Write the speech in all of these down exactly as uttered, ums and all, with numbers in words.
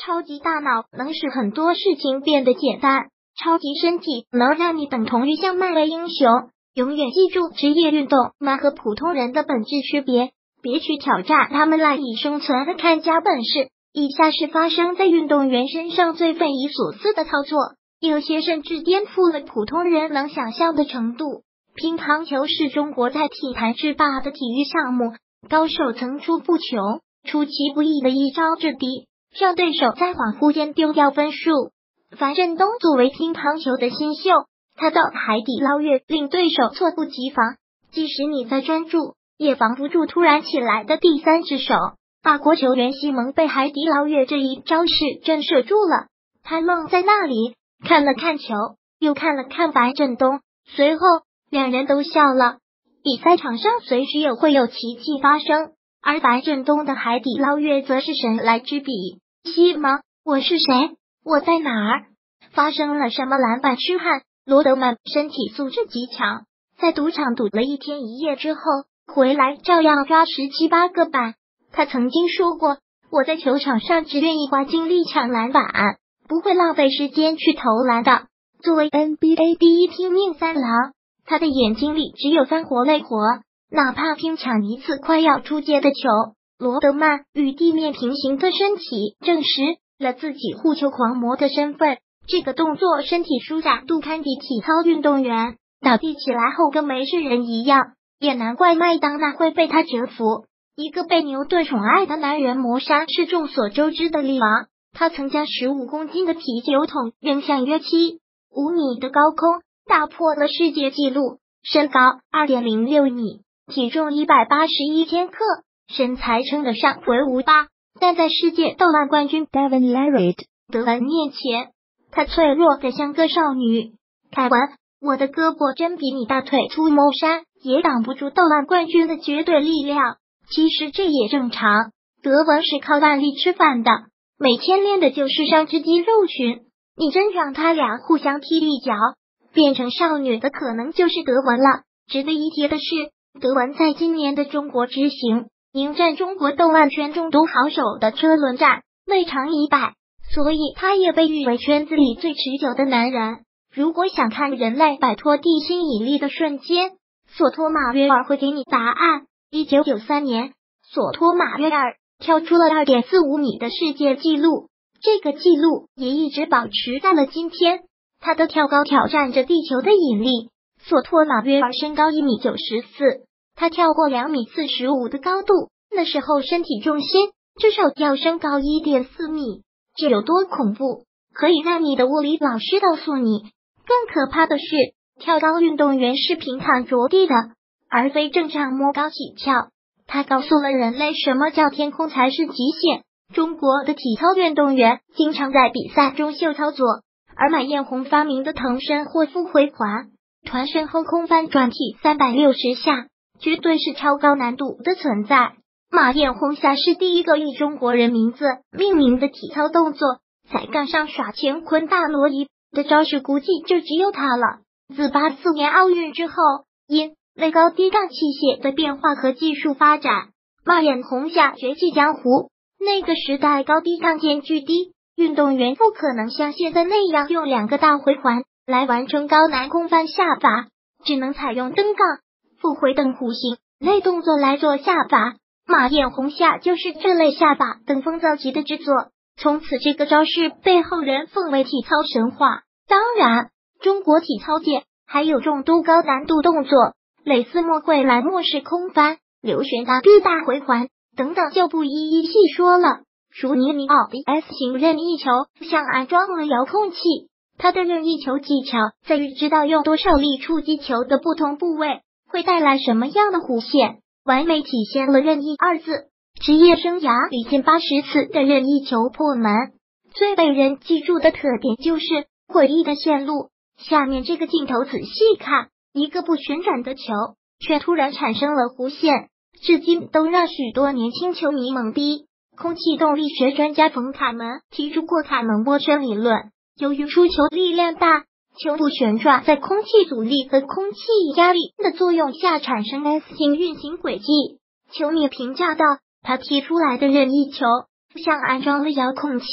超级大脑能使很多事情变得简单，超级身体能让你等同于像漫威英雄。永远记住职业运动们和普通人的本质区别，别去挑战他们赖以生存的看家本事。以下是发生在运动员身上最匪夷所思的操作，有些甚至颠覆了普通人能想象的程度。乒乓球是中国在体坛制霸的体育项目，高手层出不穷，出其不意的一招制敌，让对手在恍惚间丢掉分数。樊振东作为乒乓球的新秀，他的海底捞月令对手猝不及防，即使你在专注，也防不住突然起来的第三只手。法国球员西蒙被海底捞月这一招式震慑住了，他愣在那里，看了看球，又看了看樊振东，随后两人都笑了。比赛场上随时也会有奇迹发生，而樊振东的海底捞月则是神来之笔。西蒙，我是谁？我在哪儿？发生了什么？篮板痴汉罗德曼身体素质极强，在赌场赌了一天一夜之后，回来照样抓十七八个板。他曾经说过，我在球场上只愿意花精力抢篮板，不会浪费时间去投篮的。作为 N B A 第一拼命三郎，他的眼睛里只有干活累活，哪怕拼抢一次快要出界的球。罗德曼与地面平行的身体证实了自己护球狂魔的身份，这个动作身体舒展度堪比体操运动员，倒地起来后跟没事人一样，也难怪麦当娜会被他折服。一个被牛顿宠爱的男人魔山是众所周知的力王，他曾将十五公斤的啤酒桶扔向约七五米的高空，打破了世界纪录，身高 二点零六米，体重一百八十一千克，身材称得上为无霸，但在世界斗篮冠军 Devin Larratt 德文面前，他脆弱的像个少女。凯文，我的胳膊真比你大腿粗，魔山也挡不住斗篮冠军的绝对力量。其实这也正常，德文是靠腕力吃饭的，每天练的就是上肢肌肉群。你真让他俩互相踢一脚，变成少女的可能就是德文了。值得一提的是，德文在今年的中国之行迎战中国斗篮圈中都好手的车轮战，内场一败，所以他也被誉为圈子里最持久的男人。如果想看人类摆脱地心引力的瞬间，索托马约尔会给你答案。一九九三年，索托马约尔跳出了 二点四五米的世界纪录，这个纪录也一直保持在了今天。他的跳高挑战着地球的引力。索托马约尔身高一米九十四，他跳过两米四十五的高度，那时候身体重心至少要升高 一点四米，这有多恐怖？可以让你的物理老师告诉你。更可怕的是，跳高运动员是平躺着地的，而非正常摸高起跳。他告诉了人类什么叫天空才是极限。中国的体操运动员经常在比赛中秀操作，而马艳红发明的腾身或复回环、团身后空翻转体三百六十下，绝对是超高难度的存在。马艳红下是第一个以中国人名字命名的体操动作，在杠上耍乾坤大挪移的招式估计就只有他了。自八四年奥运之后，因为高低杠器械的变化和技术发展，马艳红下绝迹江湖。那个时代高低杠间距低，运动员不可能像现在那样用两个大回环来完成高难空翻下法，只能采用登杠、复回等弧形类动作来做下法。马艳红下就是这类下法登峰造极的制作，从此这个招式被后人奉为体操神话。当然，中国体操界还有众多高难度动作，蕾丝莫会来莫式空翻、流旋大臂大回环等等就不一一细说了。如尼尼奥的 S 型任意球像安装了遥控器，它的任意球技巧在于知道用多少力触击球的不同部位会带来什么样的弧线，完美体现了任意二字。职业生涯里近八十次的任意球破门，最被人记住的特点就是诡异的线路。下面这个镜头仔细看，一个不旋转的球却突然产生了弧线，至今都让许多年轻球迷懵逼。空气动力学专家冯凯门提出过凯门波圈理论，由于出球力量大，球不旋转在空气阻力和空气压力的作用下产生 S 型运行轨迹。球迷评价道，他踢出来的任意球像安装了遥控器，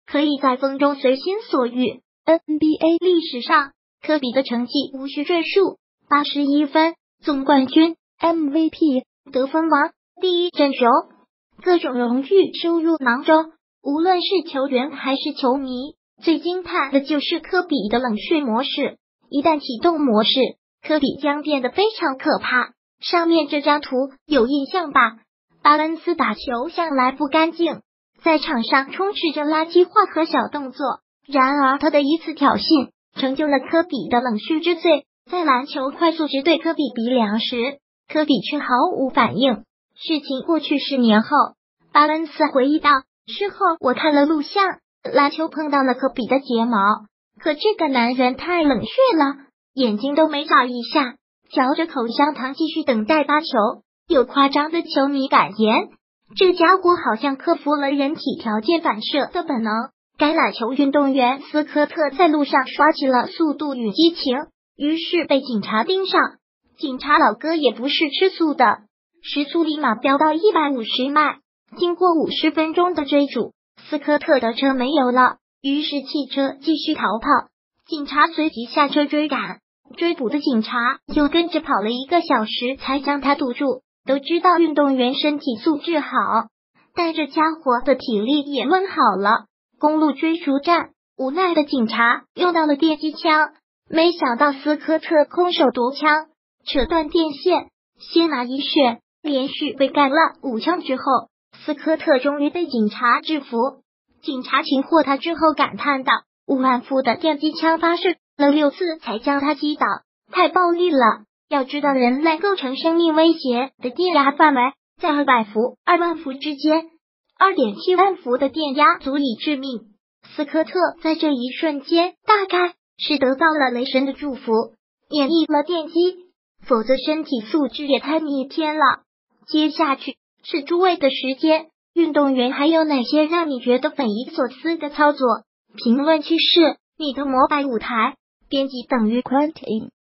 可以在风中随心所欲。N B A 历史上，科比的成绩无需赘述，八十一分，总冠军、M V P、得分王、第一阵容，各种荣誉收入囊中。无论是球员还是球迷，最惊叹的就是科比的冷却模式。一旦启动模式，科比将变得非常可怕。上面这张图有印象吧？巴恩斯打球向来不干净，在场上充斥着垃圾话和小动作。然而他的一次挑衅成就了科比的冷血之罪。在篮球快速直对科比鼻梁时，科比却毫无反应。事情过去十年后，巴恩斯回忆道，事后我看了录像，篮球碰到了科比的睫毛，可这个男人太冷血了，眼睛都没眨一下，嚼着口香糖继续等待发球。有夸张的球迷感言，这家伙好像克服了人体条件反射的本能。该篮球运动员斯科特在路上刷起了速度与激情，于是被警察盯上。警察老哥也不是吃素的，时速立马飙到一百五十迈。经过五十分钟的追逐，斯科特的车没有了，于是汽车继续逃跑。警察随即下车追赶，追捕的警察又跟着跑了一个小时才将他堵住。都知道运动员身体素质好，但这家伙的体力也抡好了。公路追逐战，无奈的警察用到了电击枪，没想到斯科特空手夺枪，扯断电线，先拿一血，连续被干了五枪之后，斯科特终于被警察制服。警察擒获他之后感叹道，五万伏的电击枪发射了六次才将他击倒，太暴力了。要知道人类构成生命威胁的电压范围在二百伏、二万伏之间， 二点七万伏的电压足以致命。斯科特在这一瞬间大概是得到了雷神的祝福，免疫了电击，否则身体素质也太逆天了。接下去是诸位的时间，运动员还有哪些让你觉得匪夷所思的操作？评论区是你的膜拜舞台。编辑等于 Quentin。